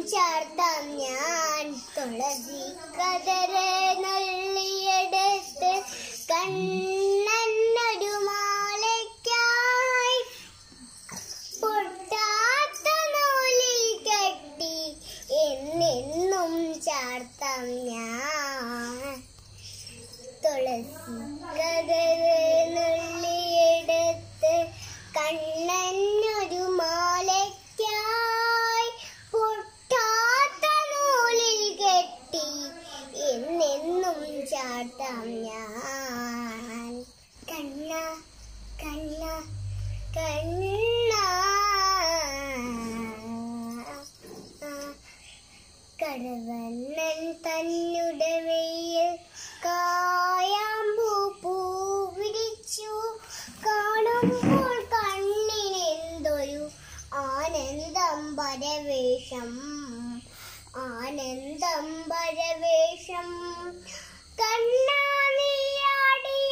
ചാർത്താം ഞാൻ തുളസി കതറ് നുള്ളിയെടുത്ത് കണ്ണനൊരു മാലയ്ക്കായി പൊട്ടാത്ത നൂലിൽ കെട്ടി എന്നെന്നും ചാർത്താം ഞാൻ തുളസി കതറ് നുള്ളിയെടുത്ത് കണ്ണനൊരു മാലയ്ക്കായി പൊട്ടാത്ത നൂലിൽ കെട്ടി എന്നെന്നും ചാർത്താം ഞാൻ കണ്ണ കണ്ണ കണ്ണ കടവണ്ണൻ തന്നുടെ വെയിൽ കായാമ്പൂ പൂ വിരിച്ചു കാണുമ്പോൾ കണ്ണിനെന്തൊരു ആനന്ദം പരവേശം ആനന്ദം പരവേശം കണ്ണാ നീയാടിയ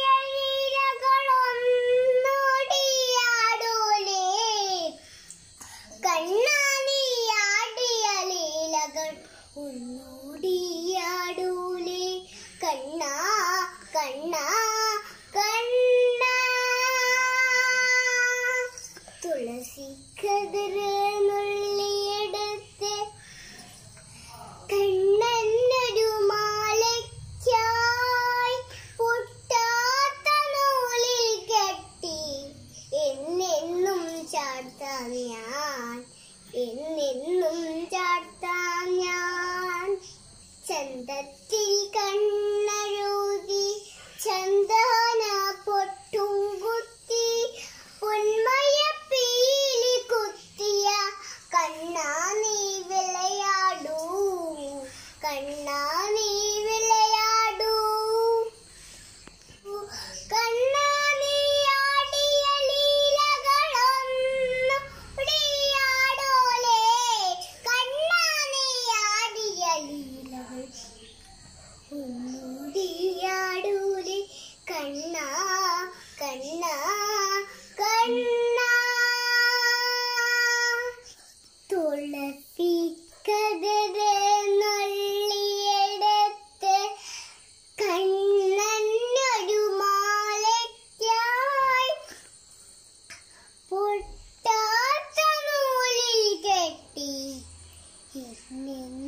ലീലകളൊന്നോടിയാടൂലേ കണ്ണാ നീയാടിയ ലീലകൾ ഒന്നോടിയാടൂലേ കണ്ണാ കണ്ണാ കണ്ണാ തുളസി കതിര് നുള്ളിയെടുത്ത് കണ്ണനൊരു മാലയ്ക്കായി പൊട്ടാത്ത നൂലിൽ കെട്ടി എന്നെന്നും ചാർത്താം ഞാൻ എന്നെന്നും ചാർത്താം ഞാൻ ചന്തത്തിൽ കണ്ണഴുതി ചന്ദന പൊട്ടും കുത്തി പൊന്മയ പീലി കുത്തിയ കണ്ണാ നീ വിളയാടൂ കണ്ണാ നീ വിളയാടൂ കണ്ണാ നീ ആടിയ ലീലകളൊന്നോടിയാടോലേ കണ്ണാ നീ ആടിയ ലീലകൾ ഒന്നോടിയാടൂലേ കണ്ണാ കണ്ണാ കണ്ണാ തുളസി കതിര് നുള്ളിയെടുത്ത് കണ്ണനൊരു മാലയ്ക്കായി പൊട്ടാത്ത നൂലിൽ കെട്ടി